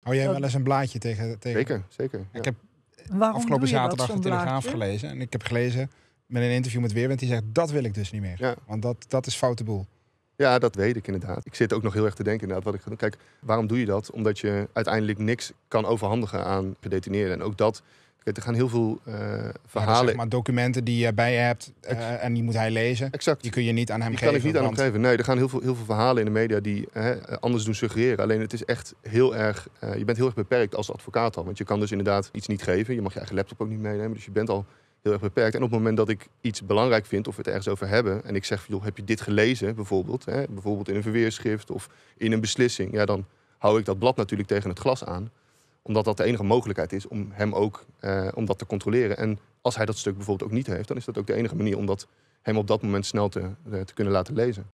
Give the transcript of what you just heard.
Hou jij wel eens een blaadje tegen... Zeker. Ja. Ik heb Waarom afgelopen doe je zaterdag dat, de zo'n Telegraaf blaadje? gelezen. En ik heb gelezen met een interview met Weerwind. Die zegt, dat wil ik dus niet meer. Ja. Want dat is foute boel. Ja, dat weet ik inderdaad. Ik zit ook nog heel erg te denken inderdaad wat ik ga doen. Kijk, waarom doe je dat? Omdat je uiteindelijk niks kan overhandigen aan gedetineerden. En ook dat... Kijk, er gaan heel veel verhalen... Zeg maar documenten die je bij je hebt en die moet hij lezen. Exact. Die kun je niet aan hem Die geven. kan ik niet aan hem want- geven. Nee, er gaan heel veel verhalen in de media die anders doen suggereren. Alleen het is echt heel erg... je bent heel erg beperkt als advocaat al. Want je kan dus inderdaad iets niet geven. Je mag je eigen laptop ook niet meenemen. Dus je bent al heel erg beperkt. En op het moment dat ik iets belangrijk vind of we het ergens over hebben... en ik zeg, joh, heb je dit gelezen bijvoorbeeld? Bijvoorbeeld in een verweerschrift of in een beslissing. Ja, dan hou ik dat blad natuurlijk tegen het glas aan. Omdat dat de enige mogelijkheid is om hem ook om dat te controleren. En als hij dat stuk bijvoorbeeld ook niet heeft... dan is dat ook de enige manier om dat hem op dat moment snel te kunnen laten lezen.